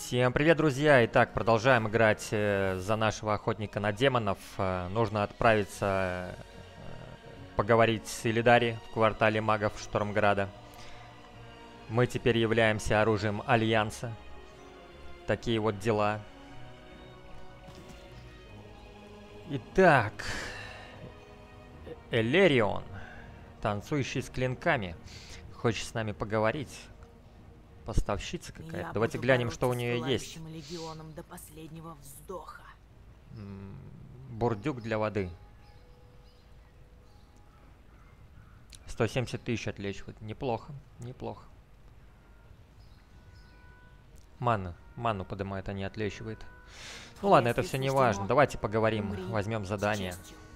Всем привет, друзья! Итак, продолжаем играть за нашего охотника на демонов. Нужно отправиться поговорить с Илидари в квартале магов Штормграда. Мы теперь являемся оружием Альянса. Такие вот дела. Итак, Элерион, танцующий с клинками, хочет с нами поговорить. Поставщица какая-то. Давайте глянем, что у нее есть. До последнего вздоха. Бурдюк для воды. 170 тысяч отлечивает. Неплохо, неплохо. Ману поднимает, а не отлечивает. Ну ладно, это все не важно. Давайте поговорим, возьмем задание.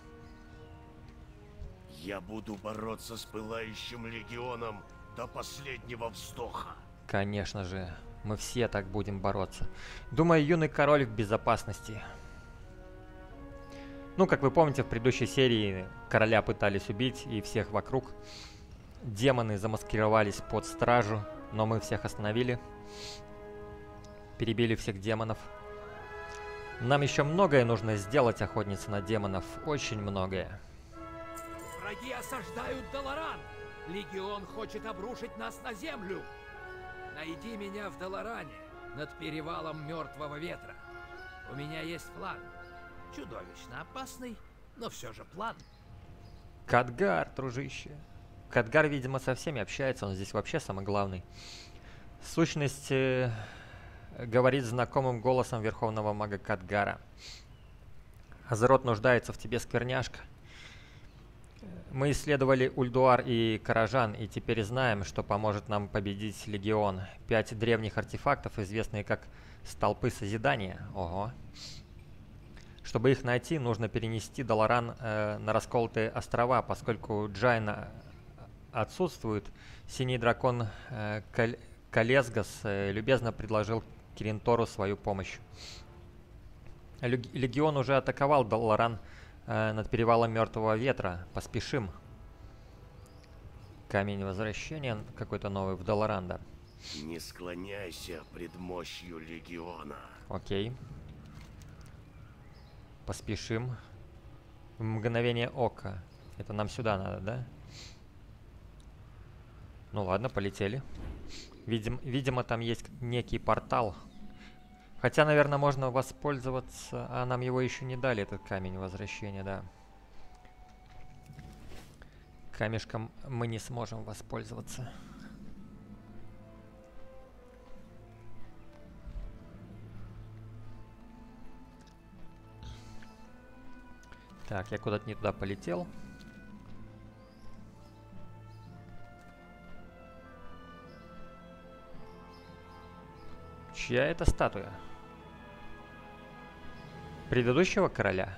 Я буду бороться с пылающим легионом до последнего вздоха. Конечно же, мы все так будем бороться. Думаю, юный король в безопасности. Ну, как вы помните, в предыдущей серии короля пытались убить и всех вокруг. Демоны замаскировались под стражу, но мы всех остановили. Перебили всех демонов. Нам еще многое нужно сделать, охотница на демонов. Очень многое. Враги осаждают Даларан. Легион хочет обрушить нас на землю. Найди меня в Даларане, над перевалом Мертвого Ветра. У меня есть план. Чудовищно опасный, но все же план. Кадгар, дружище. Кадгар, видимо, со всеми общается, он здесь вообще самый главный. В сущности, говорит знакомым голосом верховного мага Кадгара. Азерот нуждается в тебе, скверняшка. Мы исследовали Ульдуар и Каражан, и теперь знаем, что поможет нам победить Легион. 5 древних артефактов, известные как Столпы Созидания. Ого. Чтобы их найти, нужно перенести Даларан на расколотые острова, поскольку Джайна отсутствует. Синий дракон Калесгас любезно предложил Киринтору свою помощь. Легион уже атаковал Даларан над перевалом Мертвого Ветра. Поспешим. Камень возвращения какой-то новый в Даларанда. Не склоняйся пред мощью легиона. Окей. Поспешим. В мгновение ока. Это нам сюда надо, да? Ну ладно, полетели. Видимо, там есть некий портал. Хотя, наверное, можно воспользоваться, а нам его еще не дали, этот камень возвращения, да. Камешком мы не сможем воспользоваться. Так, я куда-то не туда полетел. Чья это статуя? Предыдущего короля?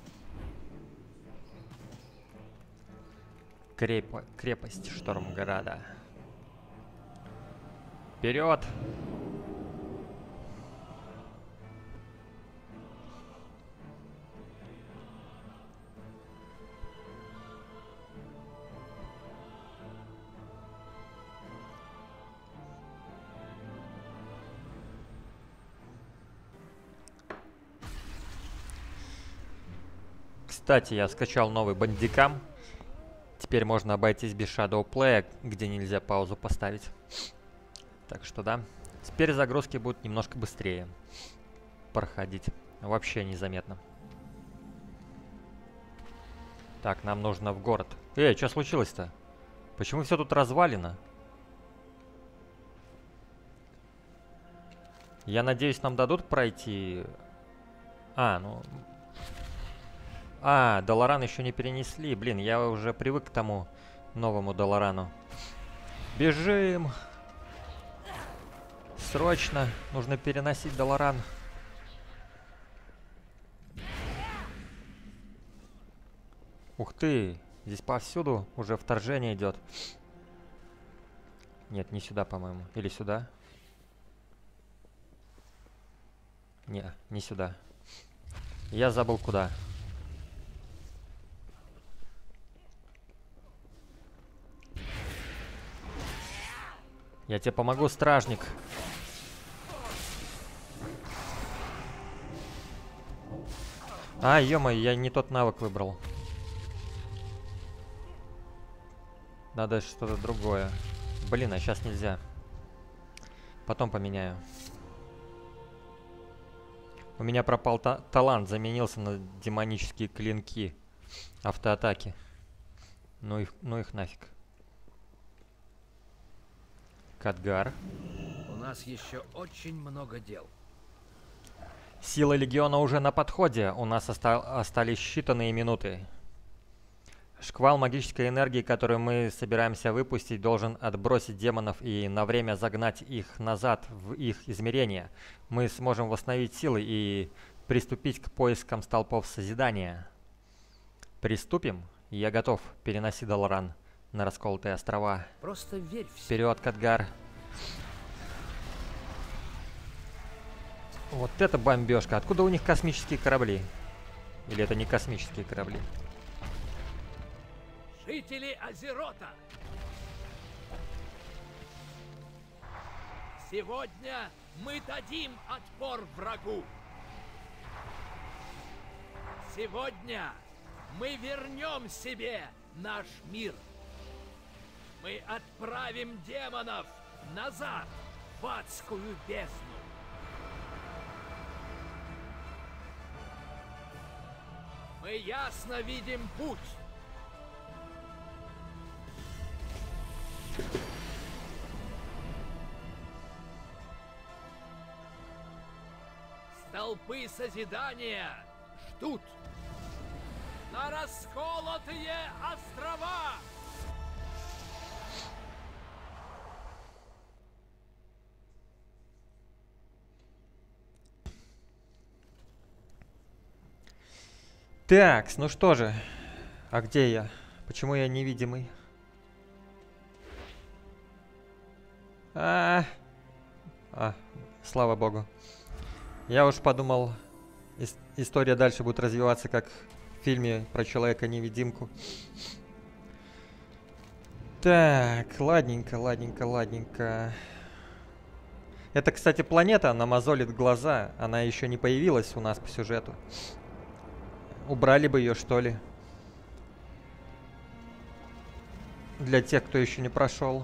Крепость Штормграда. Вперед! Кстати, я скачал новый Бандикам. Теперь можно обойтись без Shadow Play, где нельзя паузу поставить. Так что да. Теперь загрузки будут немножко быстрее проходить. Вообще незаметно. Так, нам нужно в город. Что случилось-то? Почему все тут развалено? Я надеюсь, нам дадут пройти... Даларан еще не перенесли. Блин, я уже привык к тому новому Даларану. Бежим! Срочно! Нужно переносить Даларан. Ух ты! Здесь повсюду уже вторжение идет. Нет, не сюда, по-моему. Или сюда? Не сюда. Я забыл куда. Я тебе помогу, стражник. А, ё-моё, я не тот навык выбрал. Надо что-то другое. Блин, а сейчас нельзя. Потом поменяю. У меня пропал талант, заменился на демонические клинки. Автоатаки. Ну их нафиг. Кадгар. У нас еще очень много дел. Сила Легиона уже на подходе. У нас остались считанные минуты. Шквал магической энергии, которую мы собираемся выпустить, должен отбросить демонов и на время загнать их назад в их измерения. Мы сможем восстановить силы и приступить к поискам столпов созидания. Приступим? Я готов. Переноси Даларан на расколотые острова. Просто верь в себя. Вперед, Кадгар. Вот это бомбежка. Откуда у них космические корабли? Или это не космические корабли? Жители Азерота! Сегодня мы дадим отпор врагу. Сегодня мы вернем себе наш мир. Мы отправим демонов назад в адскую бездну. Мы ясно видим путь. Столпы созидания ждут на расколотые острова. Так, ну что же. А где я? Почему я невидимый? Слава богу. Я уж подумал, история дальше будет развиваться, как в фильме про Человека-невидимку. Так, ладненько. Это, кстати, планета, она мозолит глаза. Она еще не появилась у нас по сюжету. Убрали бы ее, что ли? Для тех, кто еще не прошел.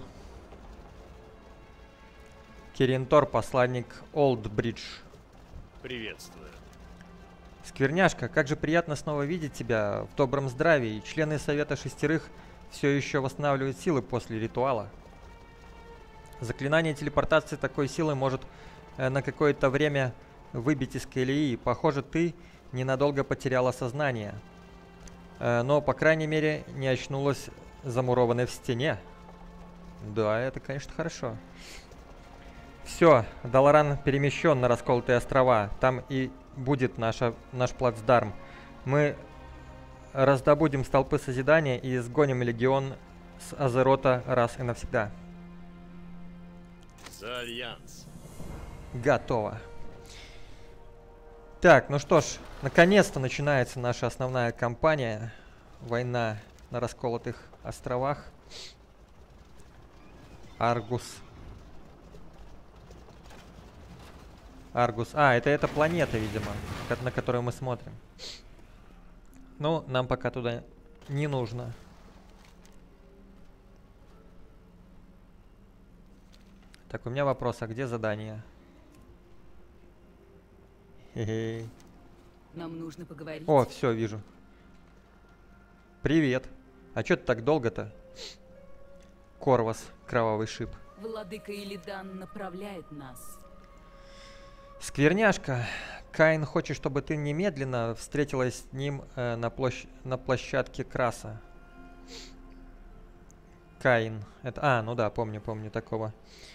Киринтор, посланник Олдбридж. Приветствую. Скверняшка, как же приятно снова видеть тебя в добром здравии. Члены Совета Шестерых все еще восстанавливают силы после ритуала. Заклинание телепортации такой силы может на какое-то время выбить из колеи. Похоже, ты ненадолго потеряла сознание. Но, по крайней мере, не очнулась замурованной в стене. Да, это, конечно, хорошо. Все, Даларан перемещен на расколотые острова. Там и будет наш плацдарм. Мы раздобудем столпы созидания и изгоним легион с Азерота раз и навсегда. За Альянс. Готово. Так, ну что ж, наконец-то начинается наша основная кампания. Война на расколотых островах. Аргус. А, это эта планета, видимо, на которую мы смотрим. Ну, нам пока туда не нужно. Так, у меня вопрос, а где задание? Хе-хе. Нам нужно поговорить. О, все, вижу. Привет. А чё ты так долго-то? Корвас, кровавый шип. Владыка Илидан направляет нас. Скверняшка, Каин хочет, чтобы ты немедленно встретилась с ним на площадке Краса. Каин. Это, ну да, помню такого.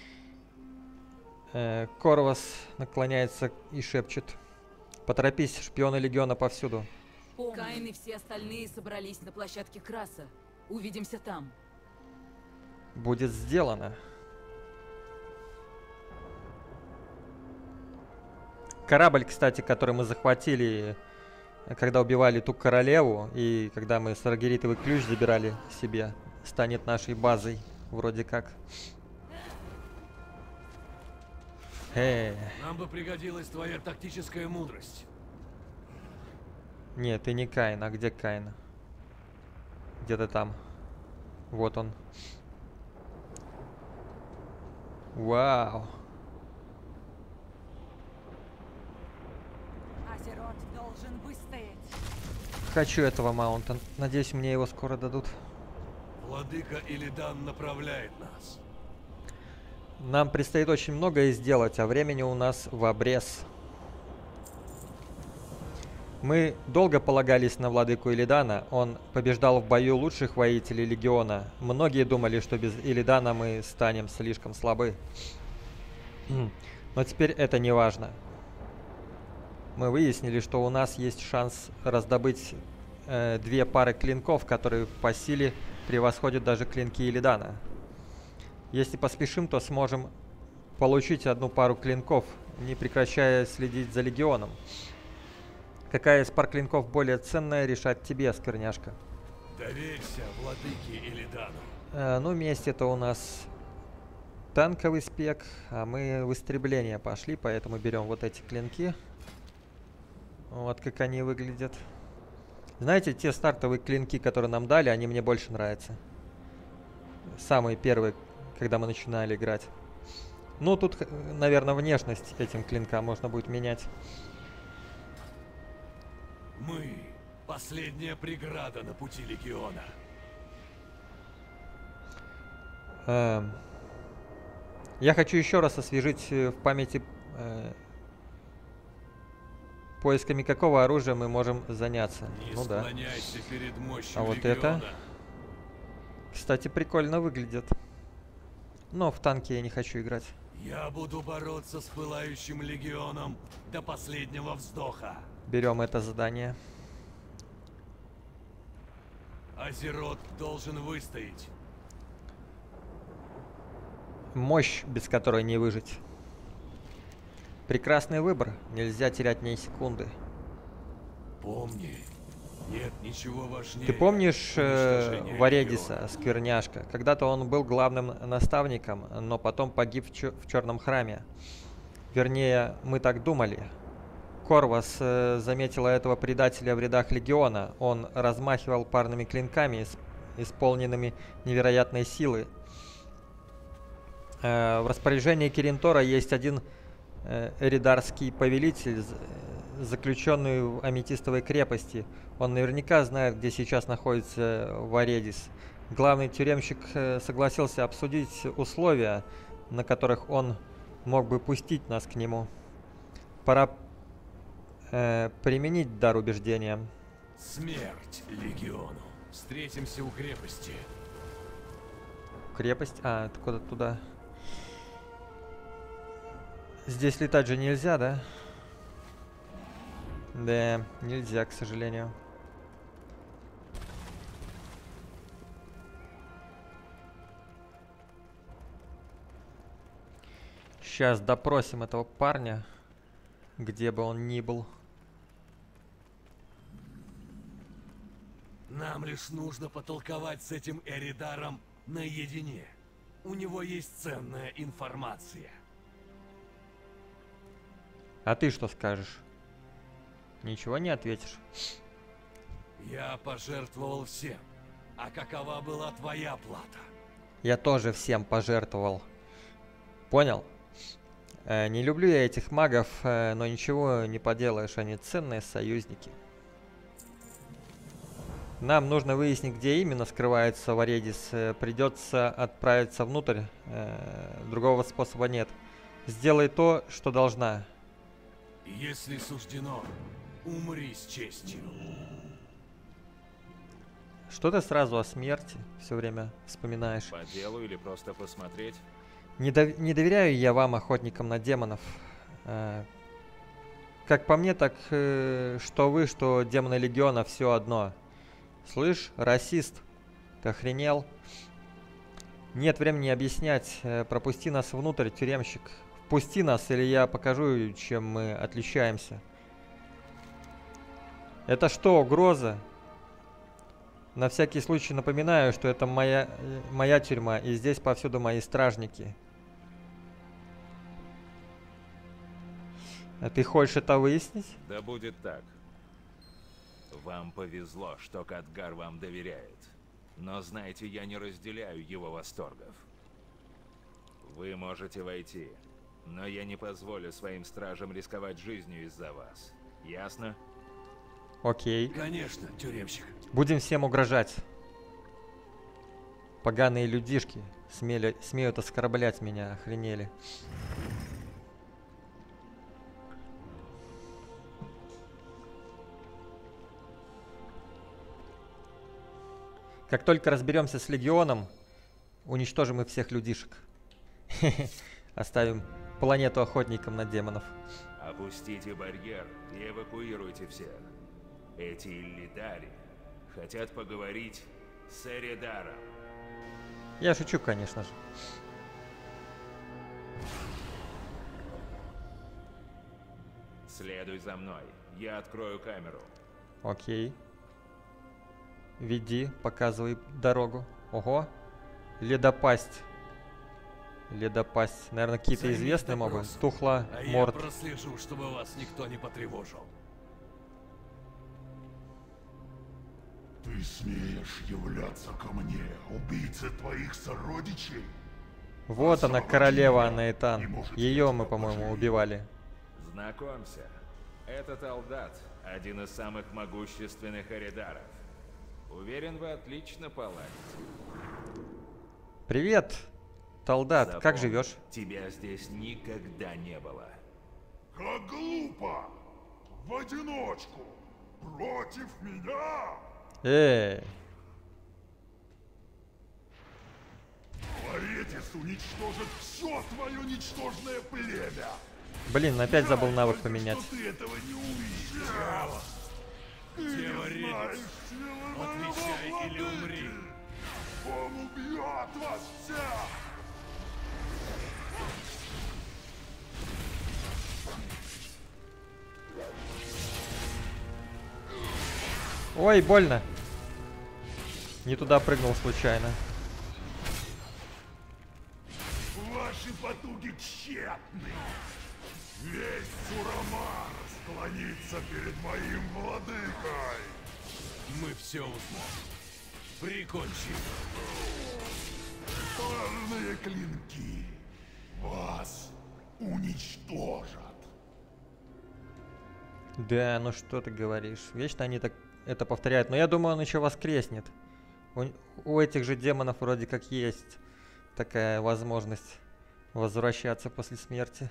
Корвас наклоняется и шепчет. Поторопись, шпионы Легиона повсюду. Каин и все остальные собрались на площадке Краса. Увидимся там. Будет сделано. Корабль, кстати, который мы захватили, когда убивали ту королеву, и когда мы Саргеритовый ключ забирали себе, станет нашей базой, вроде как. Нам бы пригодилась твоя тактическая мудрость. Нет, ты не Каин. А где Каин? Где-то там. Вот он. Вау. Азерот должен выстоять. Хочу этого маунта. Надеюсь, мне его скоро дадут. Владыка Илидан направляет нас. Нам предстоит очень многое сделать, а времени у нас в обрез. Мы долго полагались на владыку Илидана. Он побеждал в бою лучших воителей Легиона. Многие думали, что без Илидана мы станем слишком слабы. Но теперь это не важно. Мы выяснили, что у нас есть шанс раздобыть 2 пары клинков, которые по силе превосходят даже клинки Илидана. Если поспешим, то сможем получить 1 пару клинков, не прекращая следить за Легионом. Какая из пар клинков более ценная, решать тебе, скверняшка. Доверься владыке Илидану. Ну, месть это у нас танковый спек, а мы в истребление пошли, поэтому берем вот эти клинки. Вот как они выглядят. Знаете, те стартовые клинки, которые нам дали, они мне больше нравятся. Самые первые, когда мы начинали играть. Ну, тут, наверное, внешность этим клинкам можно будет менять. Мы — последняя преграда на пути Легиона. Я хочу еще раз освежить в памяти поисками какого оружия мы можем заняться. Не Ну да. склоняйся перед мощью А вот Легиона. это, кстати, прикольно выглядит. Но в танке я не хочу играть. Я буду бороться с пылающим Легионом до последнего вздоха. Берем это задание. Азерот должен выстоять. Мощь, без которой не выжить. Прекрасный выбор. Нельзя терять ни секунды. Помни, нет ничего важнее. Ты помнишь уничтожения Варедиса, Легиона? скверняшка? Когда-то он был главным наставником, но потом погиб в Черном храме. Вернее, мы так думали. Корвас заметила этого предателя в рядах Легиона. Он размахивал парными клинками, исполненными невероятной силы. В распоряжении Киринтора есть один эридарский повелитель, заключенный в аметистовой крепости. Он наверняка знает, где сейчас находится Варедис. Главный тюремщик согласился обсудить условия, на которых он мог бы пустить нас к нему. Пора применить дар убеждения. Смерть Легиону. Встретимся у крепости. Крепость? А, это куда-то туда. Здесь летать же нельзя, да? Да, нельзя, к сожалению. Сейчас допросим этого парня, где бы он ни был. Нам лишь нужно потолковать с этим Эридаром наедине. У него есть ценная информация. А ты что скажешь? Ничего не ответишь? Я пожертвовал всем. А какова была твоя плата? Я тоже всем пожертвовал. Понял? Не люблю я этих магов, но ничего не поделаешь, они ценные союзники. Нам нужно выяснить, где именно скрывается Варедис. Придется отправиться внутрь. Другого способа нет. Сделай то, что должна. Если суждено, умри с честью. Что ты сразу о смерти все время вспоминаешь? По делу или просто посмотреть? Не доверяю я вам, охотникам на демонов. Как по мне, так что вы, что демоны Легиона все одно. Слышь, расист, ты охренел? Нет времени объяснять. Пропусти нас внутрь, тюремщик. Впусти нас, или я покажу, чем мы отличаемся. Это что, угроза? На всякий случай напоминаю, что это моя тюрьма, и здесь повсюду мои стражники. А ты хочешь это выяснить? Да будет так. Вам повезло, что Кадгар вам доверяет. Но знайте, я не разделяю его восторгов. Вы можете войти, но я не позволю своим стражам рисковать жизнью из-за вас. Ясно? Окей. Конечно, тюремщик. Будем всем угрожать. Поганые людишки смеют оскорблять меня, охренели. Как только разберемся с легионом, уничтожим и всех людишек. Оставим планету охотникам на демонов. Опустите барьер и эвакуируйте всех. Эти Иллидари хотят поговорить с Эридаром. Я шучу, конечно же. Следуй за мной, я открою камеру. Окей. Веди, показывай дорогу. Ого. Ледопасть. Ледопасть. Наверное, какие-то Займись известные мобы. допросом. Тухла, А я Морд. прослежу, чтобы вас никто не потревожил. Ты смеешь являться ко мне, убийце твоих сородичей? Вот она, королева Анаитан. Ее мы, по-моему, убивали. Знакомься, это Талдат, один из самых могущественных Эридаров. Уверен, вы отлично поладите. Привет, Талдат. Как Запомни, живешь? тебя здесь никогда не было. Как глупо! В одиночку! Против меня! Эй. Ларетис уничтожит все твое ничтожное племя! Блин, опять забыл навык Только поменять. что ты этого не увидел! Ты не Дева знаешь Редис, силы моего отвечай или владыки! умри. Он убьет вас всех! Ой, больно. Не туда прыгнул случайно. Ваши потуги тщетны. Весь Сурамар склонится перед моим владыкой. Мы все узнаем. Прикончи. Парные клинки вас уничтожат. Да, ну что ты говоришь? Вечно они так это повторяют. Но я думаю, он еще воскреснет. У этих же демонов вроде как есть такая возможность возвращаться после смерти.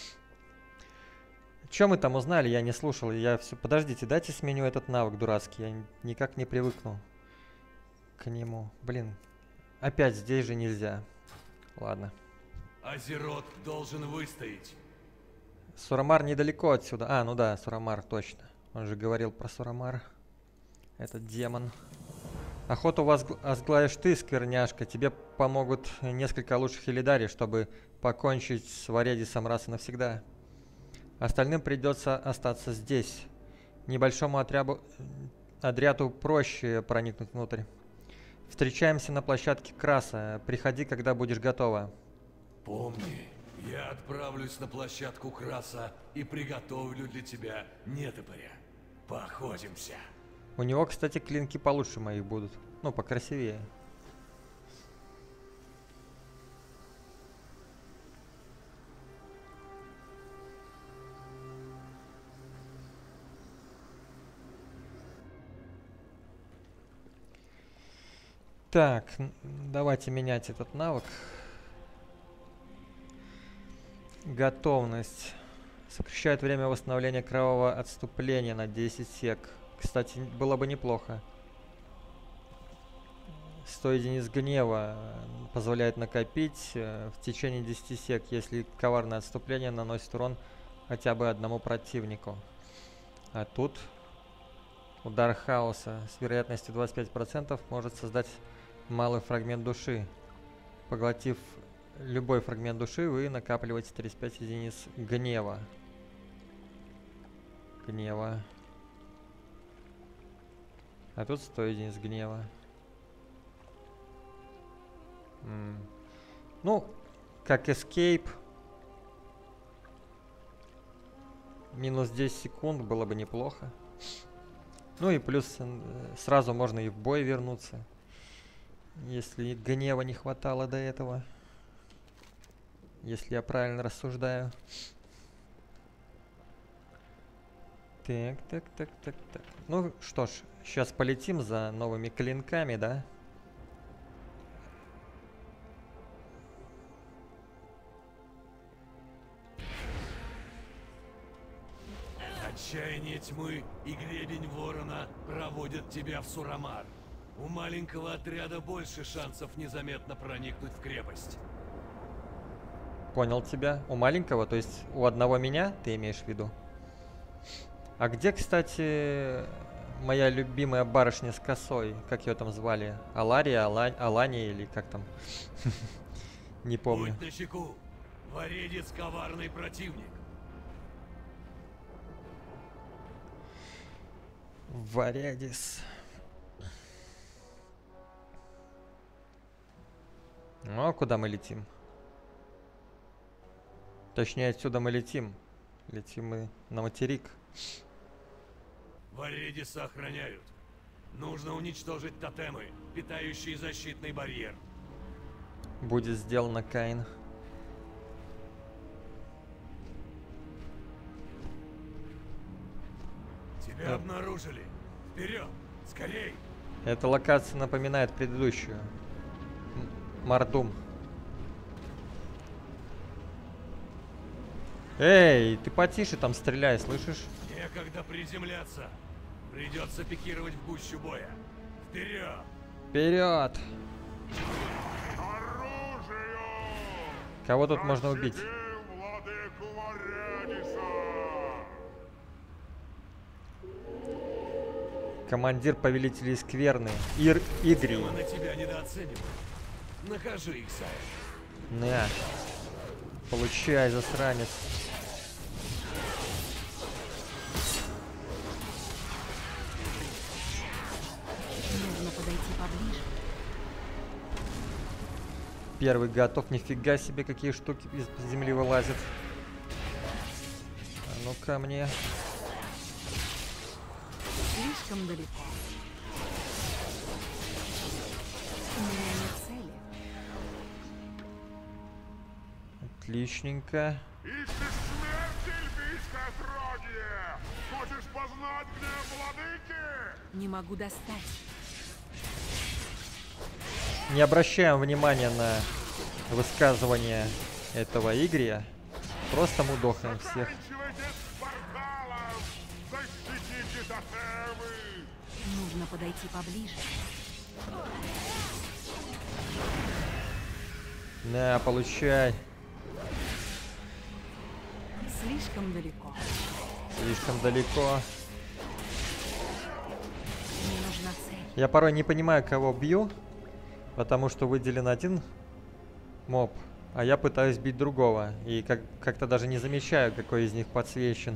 Что мы там узнали? Я не слушал. Я все. Подождите, дайте сменю этот навык дурацкий. Я никак не привыкну к нему. Блин. Опять здесь же нельзя. Ладно. Азерот должен выстоять. Сурамар недалеко отсюда. А, ну да, Сурамар, точно. Он же говорил про Сурамар. Этот демон. Охоту возглавишь ты, скверняшка. Тебе помогут несколько лучших Иллидари, чтобы покончить с Варедисом раз и навсегда. Остальным придется остаться здесь. Небольшому отряду проще проникнуть внутрь. Встречаемся на площадке Краса. Приходи, когда будешь готова. Помни, я отправлюсь на площадку Краса и приготовлю для тебя нетопыря. Поохотимся. У него, кстати, клинки получше моих будут. Ну, покрасивее. Так, давайте менять этот навык. Готовность. Сокращает время восстановления кровавого отступления на 10 сек. Кстати, было бы неплохо. 100 единиц гнева позволяет накопить в течение 10 сек, если коварное отступление наносит урон хотя бы одному противнику. А тут удар хаоса с вероятностью 25% может создать малый фрагмент души. Поглотив любой фрагмент души, вы накапливаете 35 единиц гнева. А тут 100 единиц гнева. Ну, как escape. Минус 10 секунд было бы неплохо. Ну и плюс сразу можно и в бой вернуться, если гнева не хватало до этого. Если я правильно рассуждаю. Так. Ну что ж, сейчас полетим за новыми клинками, да? Отчаяние тьмы и гребень ворона проводят тебя в Сурамар. У маленького отряда больше шансов незаметно проникнуть в крепость. Понял тебя. У маленького, то есть у одного меня, ты имеешь в виду? А где, кстати, моя любимая барышня с косой? Как ее там звали? Алария, Алания или как там? Не помню. Будь начеку. Варедец коварный противник. Варедис. Ну, а куда мы летим? Точнее, отсюда мы летим. Летим мы на материк. Варедиса охраняют. Нужно уничтожить тотемы, питающие защитный барьер. Будет сделано, Каин. Тебя обнаружили. Вперед! Скорей! Эта локация напоминает предыдущую. Мардум. Эй, ты потише там стреляй, слышишь? Некогда приземляться. Придется пикировать в гущу боя. Вперед! Вперед! Оружие! Кого тут можно убить? Защитим владыку Варедиса! Командир повелителей скверны. Игри. Мы на тебя недооцениваем. Накажи их, Сая. На. Получай, засранец. Нужно подойти поближе. Первый готов. Нифига себе, какие штуки из земли вылазят. А ну-ка мне. Слишком далеко. У меня нет цели. Отличненько. Ищешь смерти, эльфийское отродье! Хочешь познать гнев владыки? Не могу достать. Не обращаем внимания на высказывания этого Игрия. Просто мудохаем всех. Заканчивайте с порталом! Защитите тотемы! Нужно подойти поближе. На, получай. Слишком далеко. Слишком далеко. Мне нужна цель. Я порой не понимаю, кого бью, потому что выделен один моб, а я пытаюсь бить другого. И как-то даже не замечаю, какой из них подсвечен.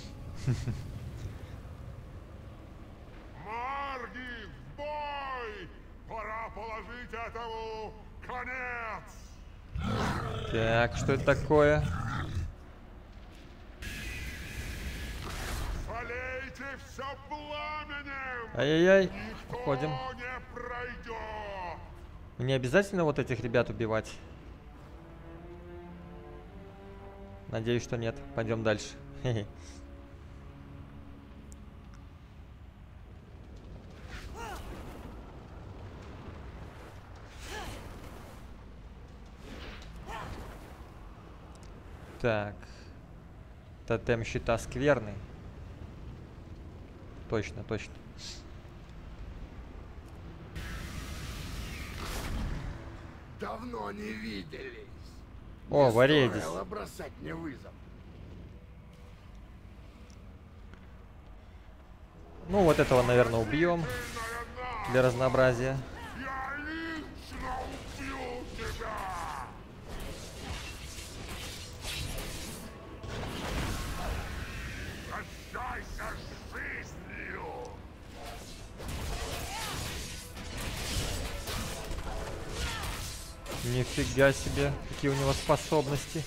Марги, в бой! Пора положить этому конец! Так, что это такое? Полейте все пламенем! Ай-яй-яй. Никто Уходим. не пройдет! Мне обязательно вот этих ребят убивать? Надеюсь, что нет. Пойдем дальше. Хе-хе. Так. Тотем щита скверный. Точно, точно. Давно не виделись. О, Не Варедис. стоило бросать мне вызов. Ну, вот этого, наверное, убьем. Для разнообразия. Я лично убью тебя! Прощайся с жизнью! Нифига себе, какие у него способности.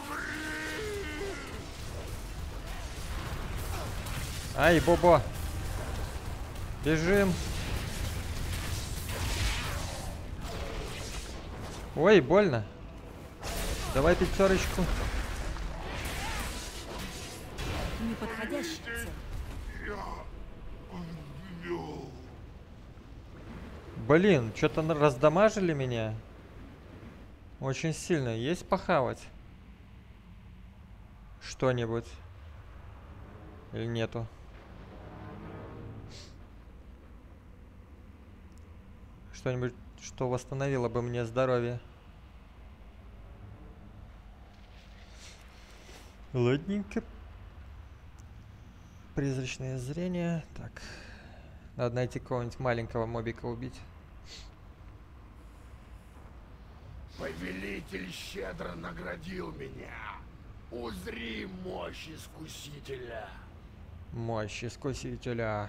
Ай, Бобо. Бежим. Ой, больно. Давай пятерочку. Неподходящая цель. Блин, что-то раздамажили меня. Очень сильно. Есть похавать? Что-нибудь? Или нету? Что-нибудь, что восстановило бы мне здоровье. Ладненько. Призрачное зрение. Так. Надо найти какого-нибудь маленького мобика убить. Повелитель щедро наградил меня. Узри мощь искусителя. Мощь искусителя.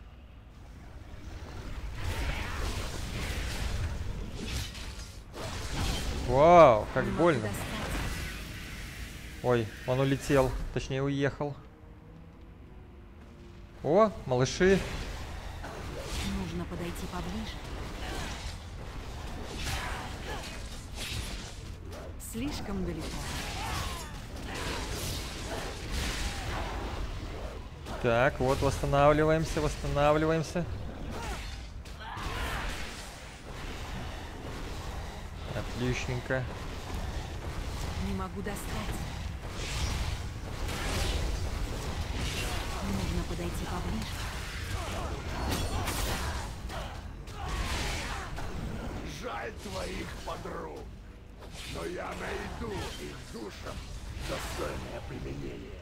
Вау, как Не могу больно. достать. Ой, он улетел. Точнее, уехал. О, малыши. Нужно подойти поближе. Слишком далеко. Так, вот, восстанавливаемся, восстанавливаемся. Отличненько. Не могу достать. Нужно подойти поближе. Жаль твоих подруг. Но я найду их душам достойное применение.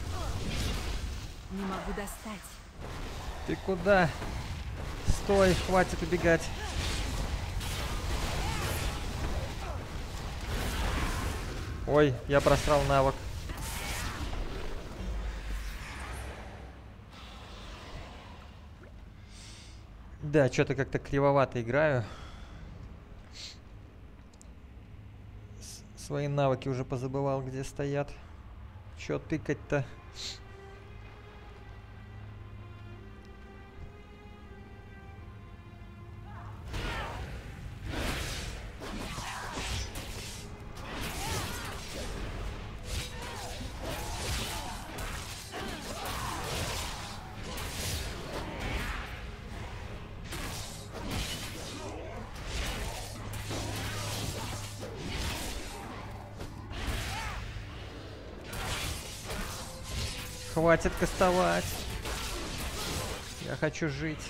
Не могу достать. Ты куда? Стой, хватит убегать. Ой, я просрал навык. Да, что-то как-то кривовато играю. Свои навыки уже позабывал, где стоят. Чё тыкать-то? Хватит кастовать. Я хочу жить.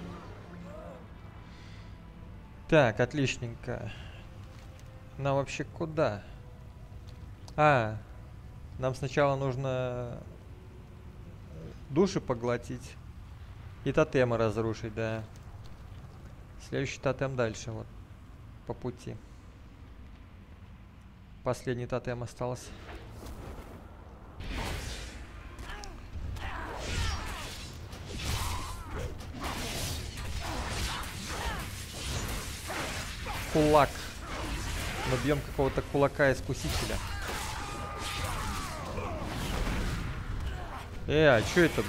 Так, отличненько. Нам вообще куда? А, нам сначала нужно души поглотить и тотемы разрушить, да. Следующий тотем дальше, вот, по пути. Последний тотем остался. Кулак. Мы бьем какого-то кулака-искусителя. А что это?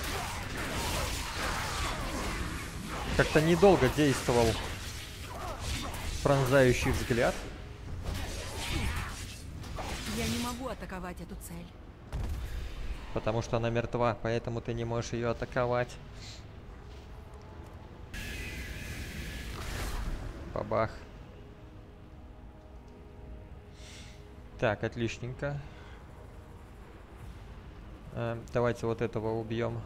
Как-то недолго действовал пронзающий взгляд. Я не могу атаковать эту цель. Потому что она мертва, поэтому ты не можешь ее атаковать. Бабах. Так, отличненько. Давайте вот этого убьем.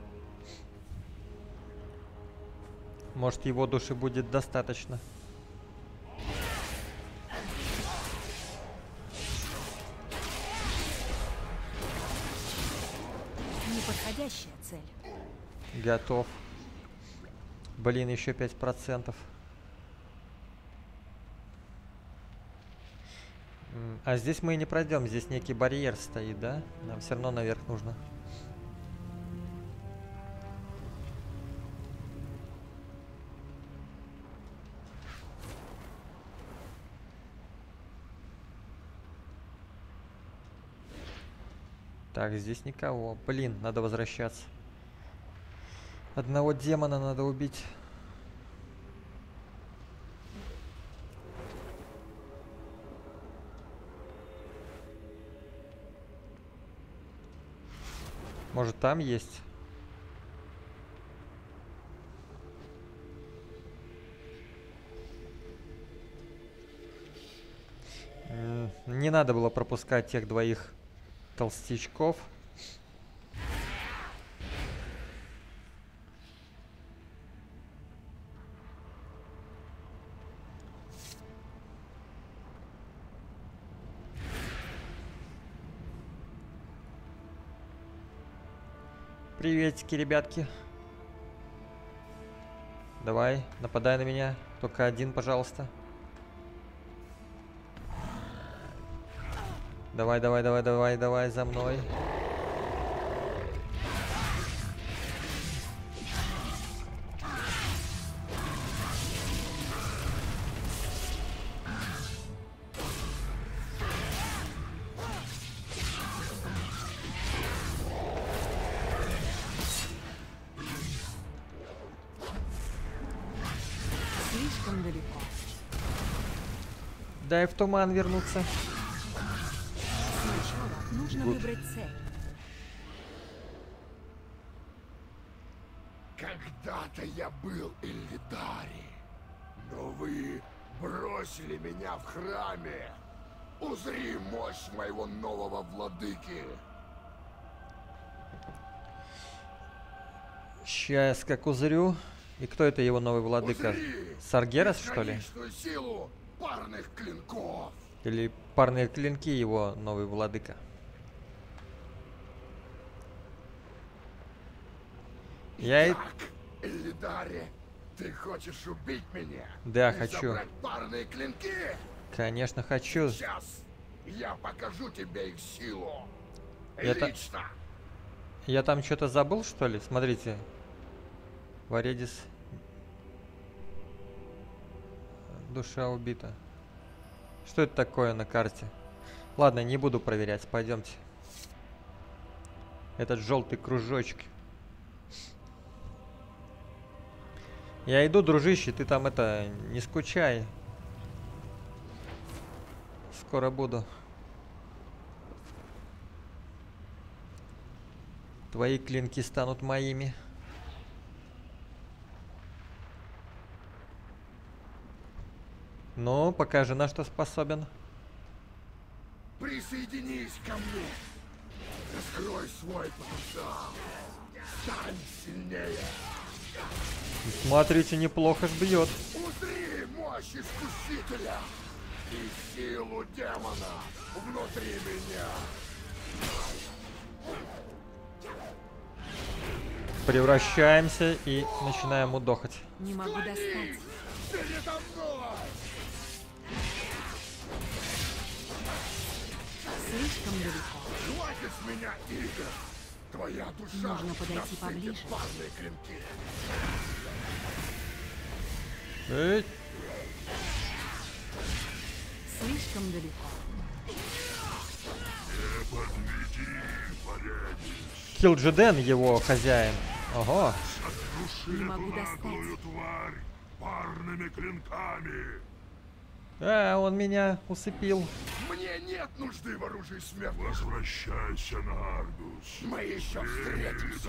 Может, его души будет достаточно. Неподходящая цель. Готов. Блин, еще 5%. А здесь мы и не пройдем. Здесь некий барьер стоит, да? Нам все равно наверх нужно. Так, здесь никого. Блин, надо возвращаться. Одного демона надо убить. Может, там есть? Не надо было пропускать тех двоих толстячков. Приветики, ребятки. Давай, нападай на меня. Только один, пожалуйста. Давай, давай, давай, давай, давай, за мной. Слишком далеко. Дай в туман вернуться. Сначала нужно выбрать цель. Когда-то я был Иллидари, но вы бросили меня в храме. Узри мощь моего нового владыки. Сейчас как узрю. И кто это его новый владыка? Узри Саргерас, что ли? бесконечную силу парных клинков. Или парные клинки его новый владыка? Я и... Так, Иллидари, ты хочешь убить меня? Да, И хочу. забрать парные клинки? Конечно, хочу. Сейчас я покажу тебе их силу. Это- Лично. Я там что-то забыл, что ли? Смотрите. Варедис. Душа убита. Что это такое на карте? Ладно, не буду проверять. Пойдемте. Этот желтый кружочек. Я иду, дружище, ты там это, не скучай. Скоро буду. Твои клинки станут моими. Ну, покажи, на что способен. Присоединись ко мне. Раскрой свой потенциал. Стань сильнее. Смотрите, неплохо ж бьет. Узри мощь искусителя и силу демона внутри меня. Превращаемся и начинаем удохать. Не могу достать. Передо мной! Слишком далеко. Хватит с меня игр! Твоя душа Нужно подойти насытит поближе. парные клинки. Эй, Слишком далеко. Килджиден его хозяин. Ого. Не могу достать. тварь парными клинками. А, он меня усыпил. Мне нет нужды в оружии смерти. Возвращайся на Ардус. Мы еще встретимся.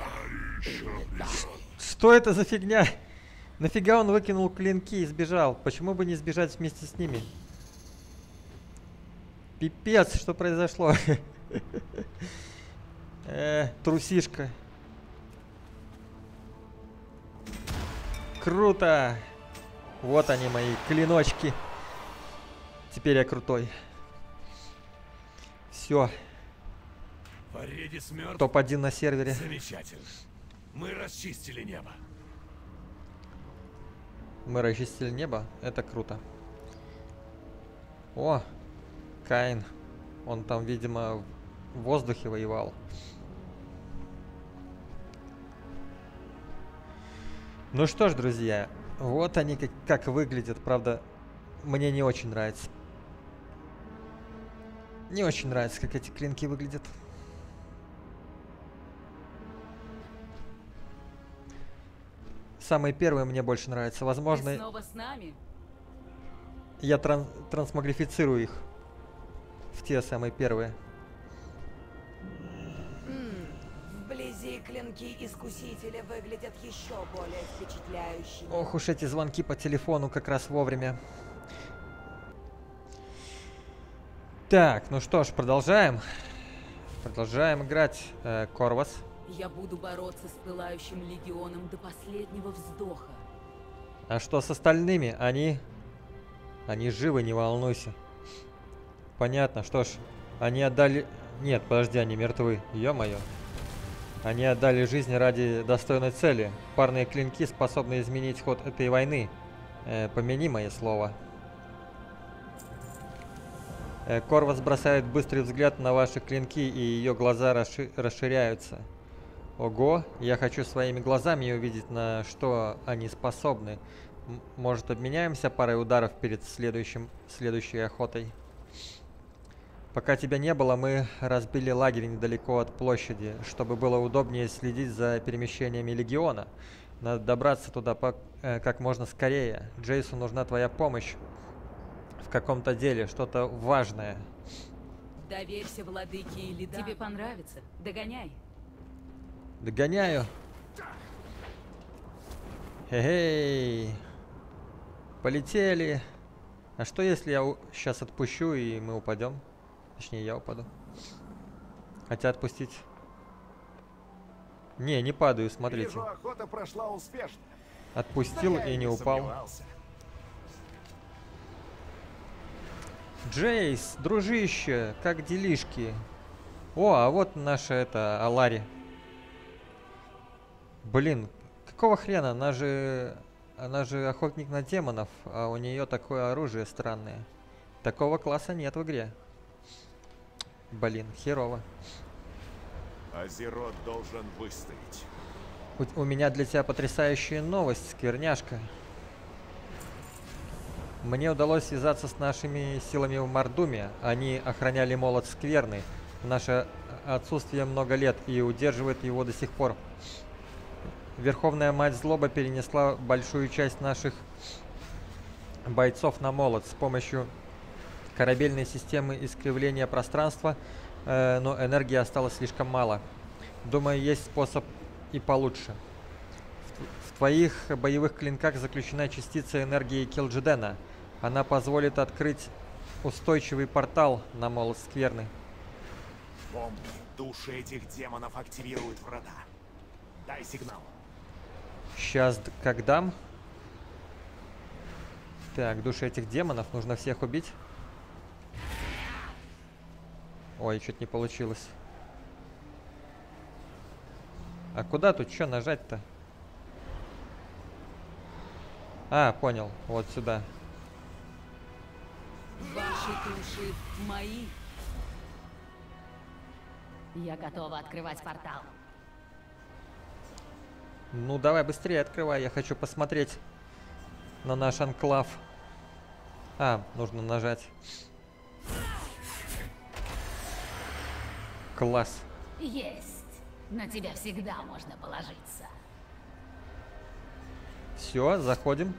Что это за фигня? Нафига он выкинул клинки и сбежал? Почему бы не сбежать вместе с ними? Пипец, что произошло? Трусишка. Круто! Вот они, мои клиночки. Теперь я крутой. Все, Варедис мертв. топ-1 на сервере. Замечательно. Мы расчистили небо. Мы расчистили небо. Это круто. О, Каин. Он там, видимо, в воздухе воевал. Ну что ж, друзья, вот они как выглядят. Правда, мне не очень нравится. Не очень нравится, как эти клинки выглядят. Самые первые мне больше нравятся. Ты Возможно, снова с нами? я трансмогрифицирую их в те самые первые. Вблизи клинки Искусителя выглядят еще более впечатляющими. Ох уж эти звонки по телефону как раз вовремя. Так, ну что ж, продолжаем. Продолжаем играть. Корвас. Я буду бороться с Пылающим Легионом до последнего вздоха. А что с остальными? Они живы, не волнуйся. Понятно, что ж, они отдали... Нет, подожди, они мертвы. Ё-моё. Они отдали жизнь ради достойной цели. Парные клинки способны изменить ход этой войны. Помяни мое слово. Корвас бросает быстрый взгляд на ваши клинки, и ее глаза расширяются. Ого, я хочу своими глазами увидеть, на что они способны. Может, обменяемся парой ударов перед следующей охотой? Пока тебя не было, мы разбили лагерь недалеко от площади, чтобы было удобнее следить за перемещениями Легиона. Надо добраться туда как можно скорее. Джейсу нужна твоя помощь в каком-то деле, что-то важное. Доверься владыке Илидану. Тебе понравится. Догоняй. Догоняю. Хе-хей. Полетели. А что если я сейчас отпущу и мы упадем? Точнее, я упаду. Хотя отпустить. Не падаю, смотрите. Вижу, охота прошла успешно. Отпустил и не упал. Сомневался. Джейс, дружище, как делишки? О, а вот наша Алари. Блин, какого хрена? Она же охотник на демонов, а у нее такое оружие странное. Такого класса нет в игре. Блин, херово. Азерот должен выстоять. У меня для тебя потрясающая новость, скверняшка. Мне удалось связаться с нашими силами в Мордуме. Они охраняли молот Скверны в наше отсутствие много лет и удерживают его до сих пор. Верховная Мать Злоба перенесла большую часть наших бойцов на молот с помощью корабельной системы искривления пространства, но энергии осталось слишком мало. Думаю, есть способ и получше. В твоих боевых клинках заключена частица энергии Келджедена. Она позволит открыть устойчивый портал на молот Скверны. Помни, души этих демонов активируют врата. Дай сигнал. Сейчас как дам. Так, души этих демонов. Нужно всех убить. Ой, чуть не получилось. А куда тут что нажать-то? А, понял. Вот сюда. Ваши души мои. Я готова открывать портал. Ну, давай быстрее открывай. Я хочу посмотреть на наш анклав. А, нужно нажать. Класс. Есть. На тебя всегда можно положиться. Все, заходим.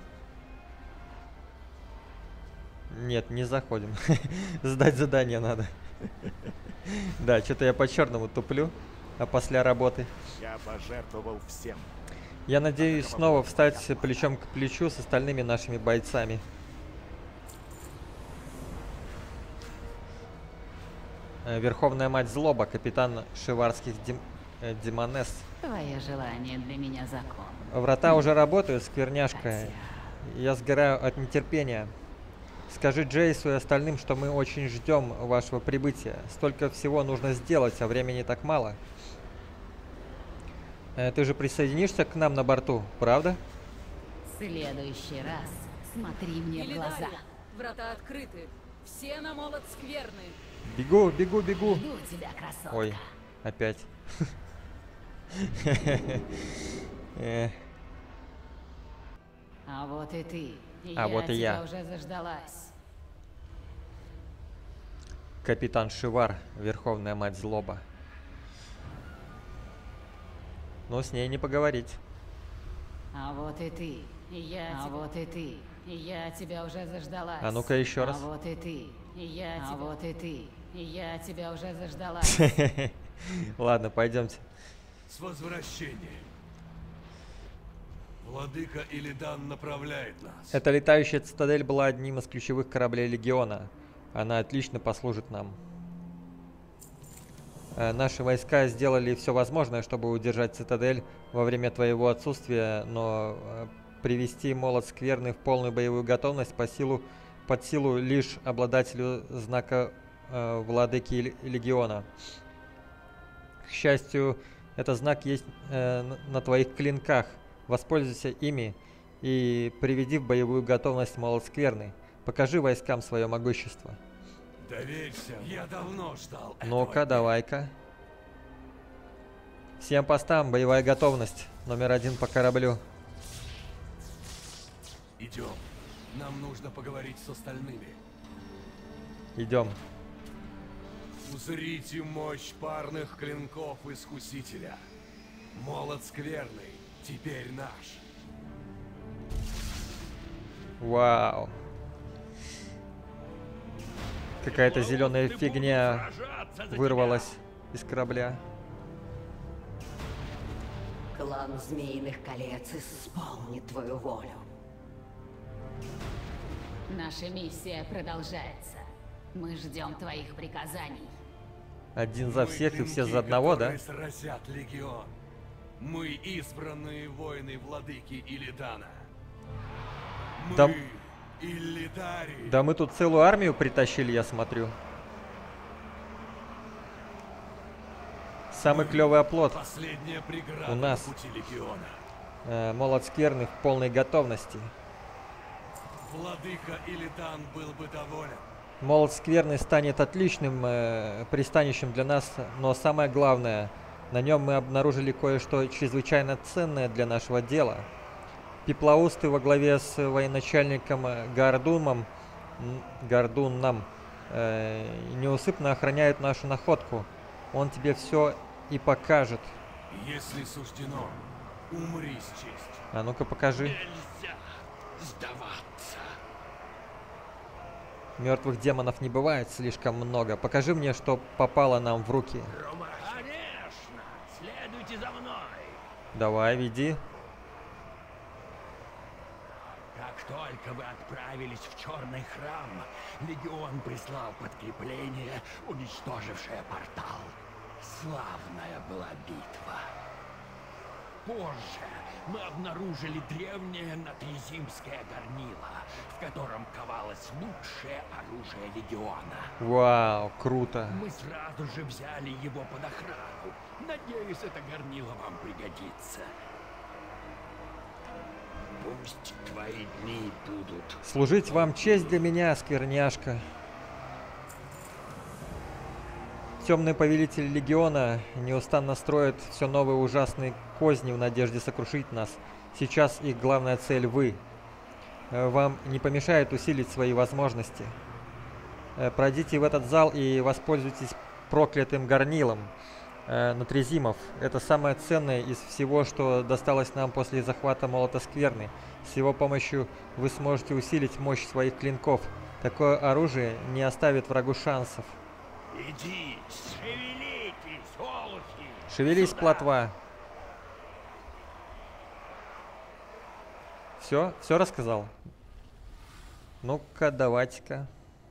Нет, не заходим. Сдать задание надо. Да, что-то я по черному туплю, а после работы. Я пожертвовал всем. Я надеюсь снова встать плечом к плечу с остальными нашими бойцами. Верховная Мать Злоба, капитан шиварских демонесс. Твое желание для меня закон. Врата уже работают, скверняшка. Хотя... Я сгораю от нетерпения. Скажи Джейсу и остальным, что мы очень ждем вашего прибытия. Столько всего нужно сделать, а времени так мало. Ты же присоединишься к нам на борту, правда? В следующий раз смотри мне в глаза. Илидария, врата открыты. Все на молот Скверны. Бегу, бегу, бегу. Жду тебя, красотка. Ой, опять. А вот и ты. А вот и я. тебя уже заждалась. Капитан Шивар, Верховная Мать Злоба. Но с ней не поговорить. А вот и ты. Вот и ты. Я тебя уже заждалась. А ну-ка еще раз. А вот и ты. Вот и ты. Я тебя уже заждалась. Ладно, пойдемте. С возвращением. Владыка Илидан направляет нас. Эта летающая цитадель была одним из ключевых кораблей Легиона. Она отлично послужит нам. Наши войска сделали все возможное, чтобы удержать цитадель во время твоего отсутствия, но привести молот скверны в полную боевую готовность под силу лишь обладателю знака владыки Легиона. К счастью, этот знак есть на твоих клинках. Воспользуйся ими и приведи в боевую готовность молот скверны. Покажи войскам свое могущество. Доверься, я давно ждал. Ну-ка, давай-ка. Всем постам, боевая готовность. Номер 1 по кораблю. Идем. Нам нужно поговорить с остальными. Идем. Узрите мощь парных клинков Искусителя. Молот скверный теперь наш. Вау. Какая-то зеленая фигня вырвалась из корабля. Клан Змеиных Колец исполнит твою волю. Наша миссия продолжается. Мы ждем твоих приказаний. Один за всех и все за одного, да? Сразят Легион. Мы избранные воины владыки Илидана. Да... Мы Иллидари. Да мы тут целую армию притащили, я смотрю. Самый клевый оплот Последняя преграда у нас. на пути Легиона. Молот скверны в полной готовности. Владыка Илидан был бы доволен. Молот скверны станет отличным пристанищем для нас, но самое главное, на нем мы обнаружили кое-что чрезвычайно ценное для нашего дела. Пеплоусты во главе с военачальником Гордуном неусыпно охраняют нашу находку. Он тебе все и покажет. Если суждено, умри с честью. А ну-ка покажи. Нельзя сдаваться. Мертвых демонов не бывает слишком много. Покажи мне, что попало нам в руки. Конечно, следуйте за мной. Давай, веди. Как только вы отправились в Черный храм, Легион прислал подкрепление, уничтожившее портал. Славная была битва. Позже мы обнаружили древнее натрезимское горнило, в котором ковалось лучшее оружие Легиона. Вау, круто. Мы сразу же взяли его под охрану. Надеюсь, это горнило вам пригодится. Пусть твои дни будут. Служить вам честь для меня, скверняшка. Темные повелители Легиона неустанно строят все новые ужасные козни в надежде сокрушить нас. Сейчас их главная цель — вы. Вам не помешает усилить свои возможности. Пройдите в этот зал и воспользуйтесь проклятым горнилом натрезимов. Это самое ценное из всего, что досталось нам после захвата молота скверны. С его помощью вы сможете усилить мощь своих клинков. Такое оружие не оставит врагу шансов. Иди, шевелитесь, олухи! Шевелись, Сюда. плотва. Все рассказал? Ну-ка, давайте-ка.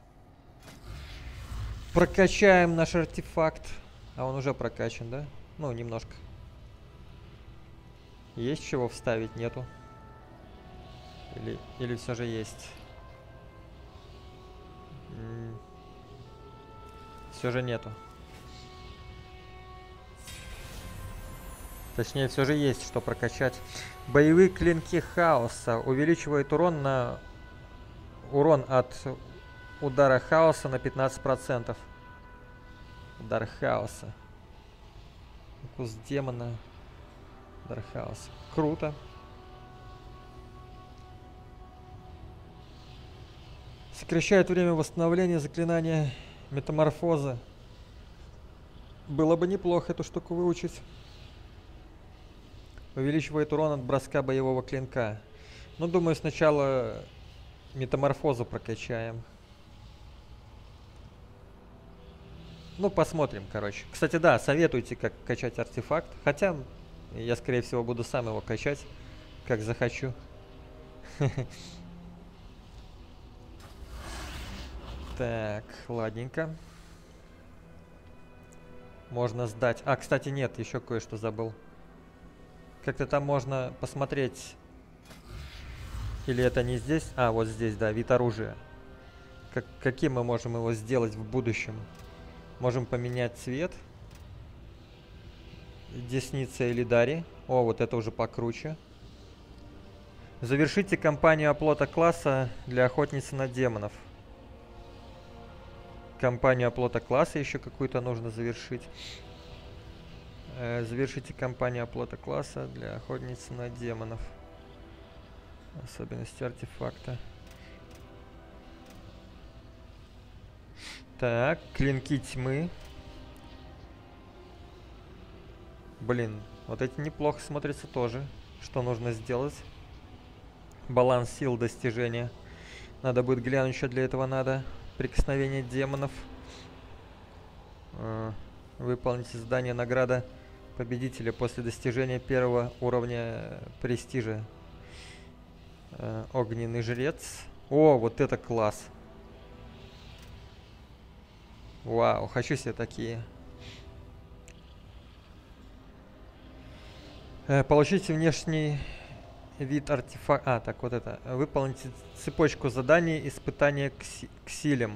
Прокачаем наш артефакт. А он уже прокачан, да? Ну, немножко. Есть чего вставить? Нету. Или все же есть? Все же нету. Точнее, все же есть что прокачать. Боевые клинки хаоса увеличивают урон от удара хаоса на 15%. Удар хаоса. Укус демона. Удар хаоса. Круто. Сокращает время восстановления заклинания метаморфоза. Было бы неплохо эту штуку выучить. Увеличивает урон от броска боевого клинка. Ну, думаю, сначала метаморфозу прокачаем. Ну, посмотрим, короче. Кстати, да, советуйте, как качать артефакт. Хотя, я, скорее всего, буду сам его качать, как захочу. Так, ладненько. Можно сдать. А, кстати, нет, еще кое-что забыл. Как-то там можно посмотреть. Или это не здесь? А, вот здесь, да, вид оружия. Каким мы можем его сделать в будущем? Можем поменять цвет. Десница или Дари. О, вот это уже покруче. Завершите кампанию оплота класса для охотницы на демонов. Кампанию оплота класса еще какую-то нужно завершить. Завершите кампанию оплота класса для охотницы на демонов. Особенности артефакта. Так, клинки тьмы. Блин, вот эти неплохо смотрятся тоже. Что нужно сделать? Баланс сил достижения. Надо будет глянуть, что для этого надо. Прикосновение демонов. Выполните задание награда победителя после достижения первого уровня престижа. Огненный жрец. О, вот это класс. Вау, хочу себе такие. Получите внешний вид артефакта. А, так вот это. Выполните цепочку заданий испытания ксилем.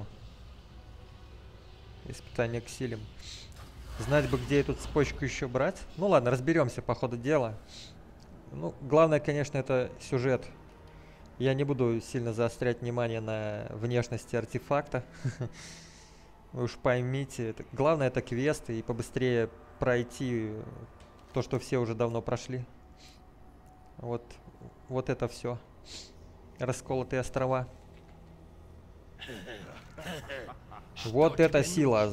Испытание ксилем. Знать бы, где эту цепочку еще брать. Ну ладно, разберемся по ходу дела. Ну, главное, конечно, это сюжет. Я не буду сильно заострять внимание на внешности артефакта. Вы уж поймите. Главное, это квесты и побыстрее пройти то, что все уже давно прошли. Вот это все. Расколотые острова. Вот эта сила.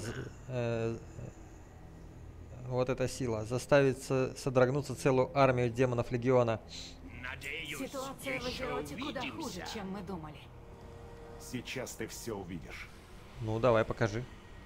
Вот эта сила. Заставит содрогнуться целую армию демонов Легиона. Ситуация в Азероте куда хуже, чем мы думали. Сейчас ты все увидишь. Ну, давай, покажи.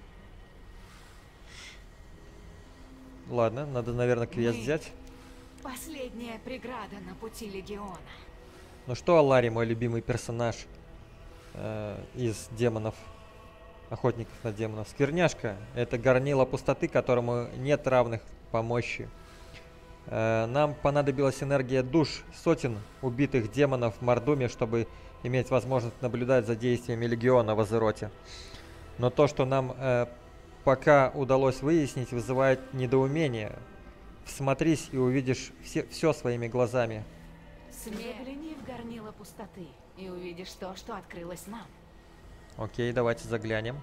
Ладно, надо, наверное, квест взять. Последняя преграда на пути Легиона. Ну что, Аллари, мой любимый персонаж из демонов, охотников на демонов. Скверняшка — это горнило пустоты, которому нет равных по мощи. Нам понадобилась энергия душ сотен убитых демонов в Мордуме, чтобы иметь возможность наблюдать за действиями Легиона в Азероте. Но то, что нам пока удалось выяснить, вызывает недоумение. Всмотрись и увидишь все своими глазами. Смегни в горнило пустоты и увидишь то, что открылось нам. Окей, давайте заглянем.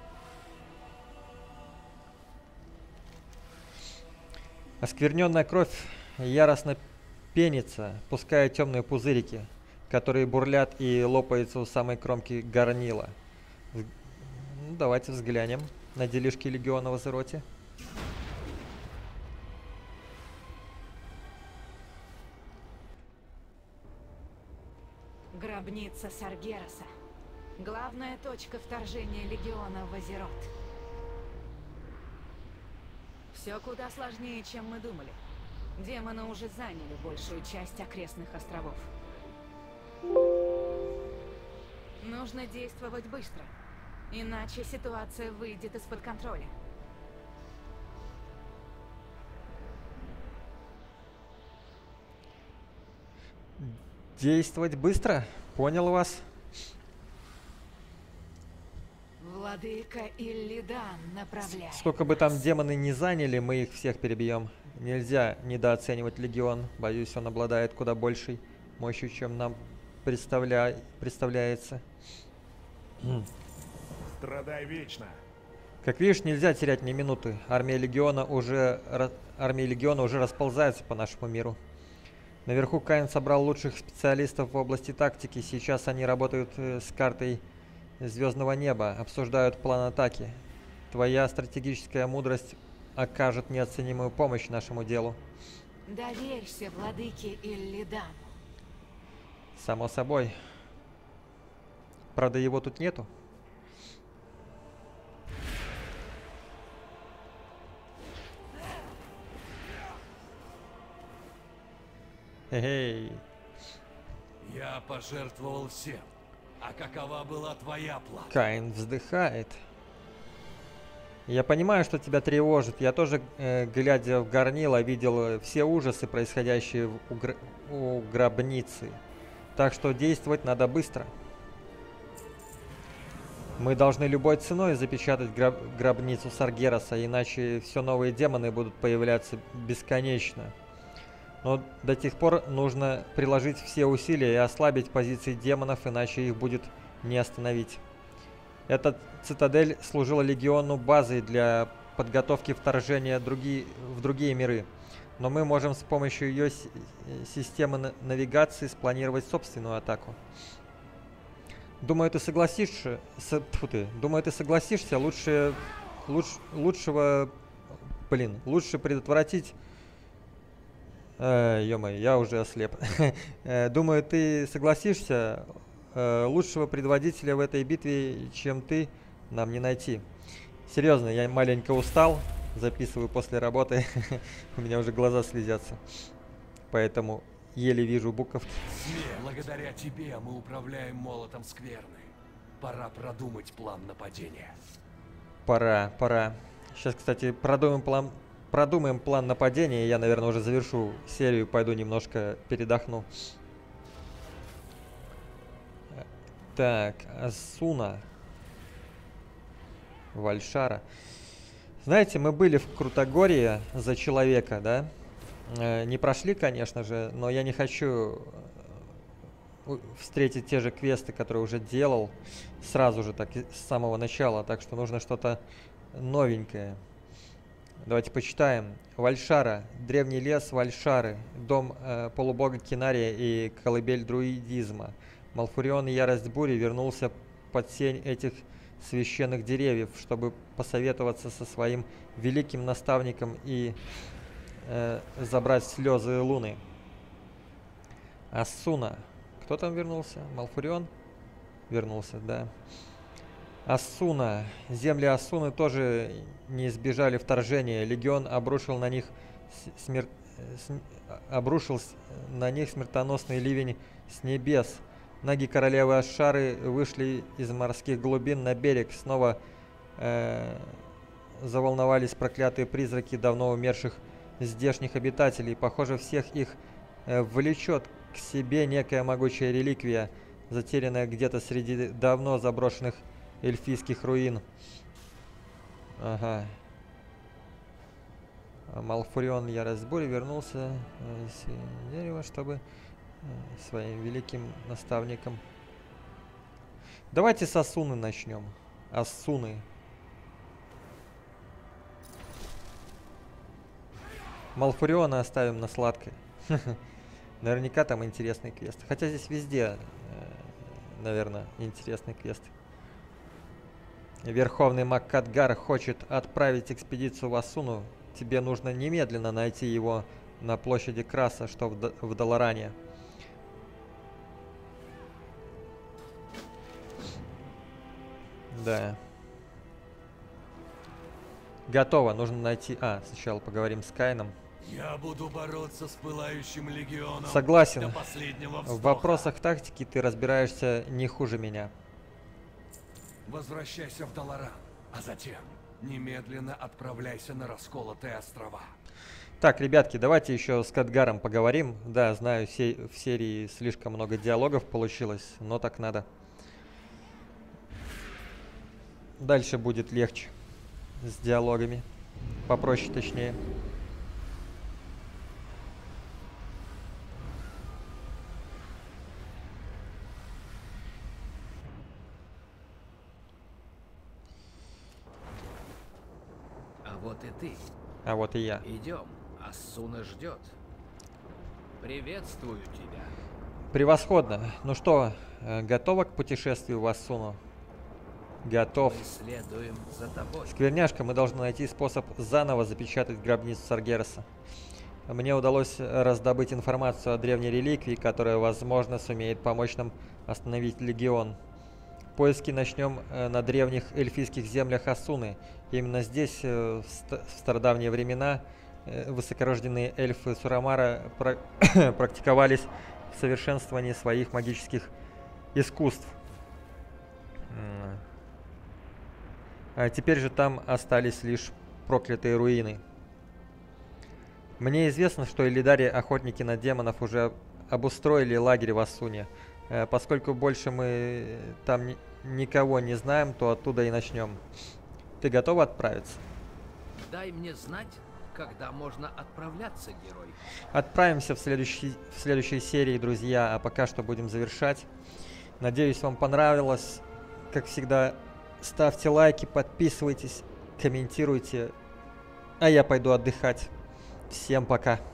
Оскверненная кровь яростно пенится, пуская темные пузырики, которые бурлят и лопаются у самой кромки горнила. Ну, давайте взглянем на делишки Легиона в Азероте. Гробница Саргераса. Главная точка вторжения Легиона в Азерот. Все куда сложнее, чем мы думали. Демоны уже заняли большую часть окрестных островов. Нужно действовать быстро, иначе ситуация выйдет из-под контроля. Действовать быстро? Понял вас. Владыка Иллидан направляет. Сколько бы там демоны не заняли, мы их всех перебьем. Нельзя недооценивать Легион. Боюсь, он обладает куда большей мощью, чем нам представляется. Страдай вечно. Как видишь, нельзя терять ни минуты. Армия Легиона уже расползается по нашему миру. Наверху Каин собрал лучших специалистов в области тактики. Сейчас они работают с картой звездного неба, обсуждают план атаки. Твоя стратегическая мудрость окажет неоценимую помощь нашему делу. Доверься владыке Иллидану. Само собой. Правда, его тут нету. Эй. Я пожертвовал всем. А какова была твоя плата? Каин вздыхает. Я понимаю, что тебя тревожит. Я тоже, глядя в горнило, видел все ужасы, происходящие у гробницы. Так что действовать надо быстро. Мы должны любой ценой запечатать гробницу Саргераса, иначе все новые демоны будут появляться бесконечно. Но до тех пор нужно приложить все усилия и ослабить позиции демонов, иначе их будет не остановить. Эта цитадель служила легиону базой для подготовки вторжения в другие миры. Но мы можем с помощью ее системы навигации спланировать собственную атаку. Думаю, ты согласишься. Лучше предотвратить. Ё-моё, я уже ослеп. Думаю, ты согласишься, лучшего предводителя в этой битве, чем ты, нам не найти. Серьезно, я маленько устал, записываю после работы, у меня уже глаза слезятся, поэтому еле вижу буковки. Благодаря тебе мы управляем молотом скверны. Пора продумать план нападения. Пора. Сейчас, кстати, продумаем план нападения, я, наверное, уже завершу серию, пойду немножко передохну. Так, Асуна. Вальшара. Знаете, мы были в Крутогорье за человека, да? Не прошли, конечно же, но я не хочу встретить те же квесты, которые уже делал сразу же, так с самого начала. Так что нужно что-то новенькое. Давайте почитаем. Вальшара. Древний лес Вальшары. Дом полубога Кинария и колыбель друидизма. Малфурион и ярость бури вернулся под сень этих священных деревьев, чтобы посоветоваться со своим великим наставником и забрать слезы луны. Асуна. Кто там вернулся? Малфурион? Вернулся, да. Асуна. Земли Асуны тоже не избежали вторжения. Легион обрушил на них смертоносный ливень с небес. Ноги королевы Ашары вышли из морских глубин на берег. Снова заволновались проклятые призраки давно умерших здешних обитателей. Похоже, всех их влечет к себе некая могучая реликвия, затерянная где-то среди давно заброшенных эльфийских руин. Ага. Малфурион, ярость бури, вернулся с дерева, чтобы своим великим наставником. Давайте с Асуны начнем. Асуны. Малфуриона оставим на сладкое. Наверняка там интересный квест. Хотя здесь везде, наверное, интересный квест. Верховный маг Кадгар хочет отправить экспедицию в Асуну. Тебе нужно немедленно найти его на площади Краса, что в Даларане. Да. Готово, нужно найти... сначала поговорим с Каином. Я буду бороться с пылающим легионом. Согласен. До последнего вздоха. В вопросах тактики ты разбираешься не хуже меня. Возвращайся в Даларан, а затем немедленно отправляйся на расколотые острова. Так, ребятки, давайте еще с Кадгаром поговорим. Да, знаю, в серии слишком много диалогов получилось, но так надо. Дальше будет легче с диалогами. Попроще, точнее. А вот и ты. А вот и я. Идем, Асуна ждет. Приветствую тебя. Превосходно. Ну что, готова к путешествию в Асуну? Готов. Мы следуем за тобой. Скверняшка, мы должны найти способ заново запечатать гробницу Саргераса. Мне удалось раздобыть информацию о древней реликвии, которая, возможно, сумеет помочь нам остановить Легион. Поиски начнем на древних эльфийских землях Асуны. Именно здесь, в стародавние времена, высокорожденные эльфы Сурамара практиковались в совершенствовании своих магических искусств. А теперь же там остались лишь проклятые руины. Мне известно, что Элидари, охотники на демонов, уже обустроили лагерь в Асуне. Поскольку больше мы там никого не знаем, то оттуда и начнем. Ты готова отправиться? Дай мне знать, когда можно отправляться, герой. Отправимся в следующей серии, друзья, а пока что будем завершать. Надеюсь, вам понравилось. Как всегда, ставьте лайки, подписывайтесь, комментируйте. А я пойду отдыхать. Всем пока.